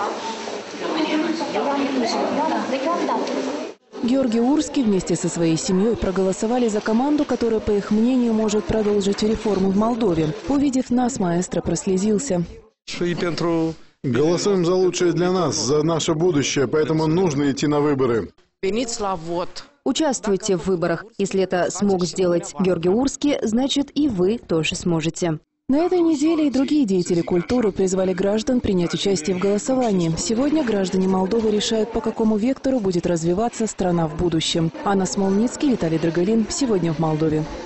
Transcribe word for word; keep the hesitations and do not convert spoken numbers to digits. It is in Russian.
Георгий Урский вместе со своей семьей проголосовали за команду, которая, по их мнению, может продолжить реформу в Молдове. Увидев нас, маэстро прослезился. Голосуем за лучшее для нас, за наше будущее, поэтому нужно идти на выборы. Участвуйте в выборах. Если это смог сделать Георгий Урский, значит и вы тоже сможете. На этой неделе и другие деятели культуры призвали граждан принять участие в голосовании. Сегодня граждане Молдовы решают, по какому вектору будет развиваться страна в будущем. Анна Смолницкий, Виталий Драголин. Сегодня в Молдове.